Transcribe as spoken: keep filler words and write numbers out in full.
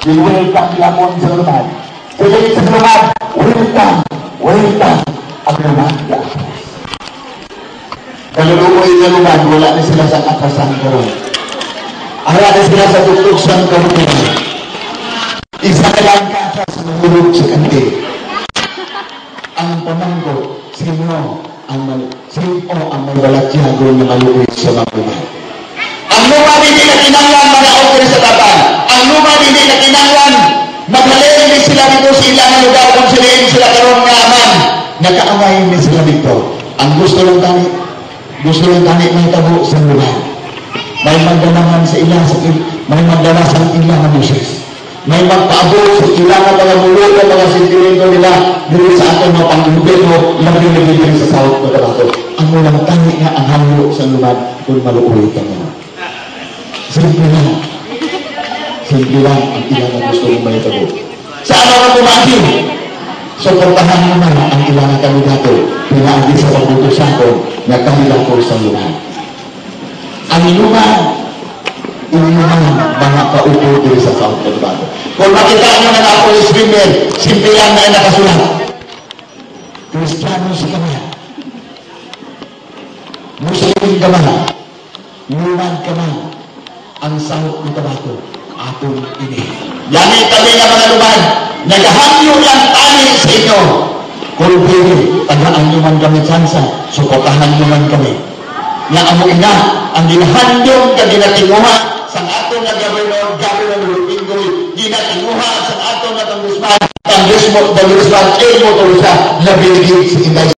Welcome yapon sa lumad. Kaya sa lumad, welcome, welcome. Ang lumad ya. Kaluluoy na lumad, wala na sila sa atasan karon. Ara na sila sa tuktuksan karon. Isa na lang katas mahulog sa kanti. Ang pamanggo, sino ang mal sino ang magbalatyago na maluoy sa mga lumad. Ang lumad hindi na kinanglan manaog sa taban. Ang lumad hindi na kinanglan maghalin ni sila dito sa ilang lugar kung siliin sila karon nga aman. Nakaamay ni sila dito. Ang gusto lang tani, gusto lang tani may tabo sa lumad. May magdanaman sa ilang sa il, may magdala sa ilang na Moses. May magpaabot sa ilang na mga mulo na mga sentimento nila dito sa atong mga panglubigo labi-labi sa sahot na kabato. Ang ulang tani nga ang hangyo sa lumad kung maluoy ka mo. Simple lang. Simple lang ang ilang na gusto mong may tabo. Sa ano ka pumakin? Suportahan mo na ang ilang na kandidato pinaagi sa pagbutusan ko na kandidato sa lumad. Ang lumad inuman mga kaupo diri sa South Cotabato. Kung makita nyo na ako yung swimmer, simple lang na nakasulat. Kristiyano si Kaman. Muslim Kaman. Lumad Kaman. Ang South Cotabato. Atong ini. Yan ay kami nga mga lumad. Nagahangyo lang tani sa inyo. Kung pwede, tagaan nyo man kami tsansa. Suportahan nyo man kami. Nga amo ina, ang ginahandong ka ginatinguha sa ato na gobernador, Governor Rupingoy, ginatinguha sa ato na Congressman, Congressman, Congressman, Elmo Tolosa, labing sa inay